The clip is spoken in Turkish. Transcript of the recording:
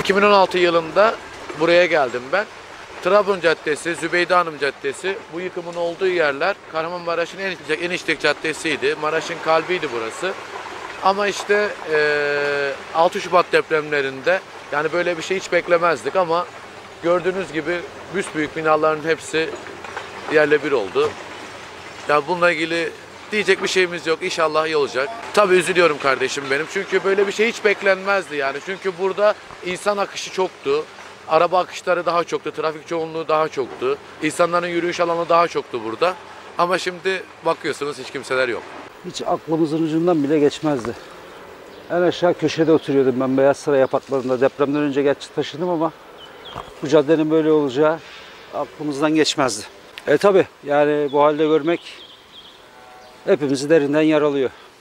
2016 yılında buraya geldim ben. Trabzon Caddesi, Zübeyde Hanım Caddesi, bu yıkımın olduğu yerler Kahramanmaraş'ın en işlek caddesiydi. Maraş'ın kalbiydi burası. Ama işte 6 Şubat depremlerinde yani böyle bir şey hiç beklemezdik ama gördüğünüz gibi büyük binaların hepsi yerle bir oldu. Ya bununla ilgili diyecek bir şeyimiz yok. İnşallah iyi olacak. Tabii üzülüyorum kardeşim benim. Çünkü böyle bir şey hiç beklenmezdi yani. Çünkü burada insan akışı çoktu. Araba akışları daha çoktu. Trafik çoğunluğu daha çoktu. İnsanların yürüyüş alanı daha çoktu burada. Ama şimdi bakıyorsunuz hiç kimseler yok. Hiç aklımızın ucundan bile geçmezdi. En aşağı köşede oturuyordum ben Beyaz Saray apartmanında. Depremden önce gerçi taşındım ama bu caddenin böyle olacağı aklımızdan geçmezdi. Tabii yani bu halde görmek hepimizi derinden yaralıyor.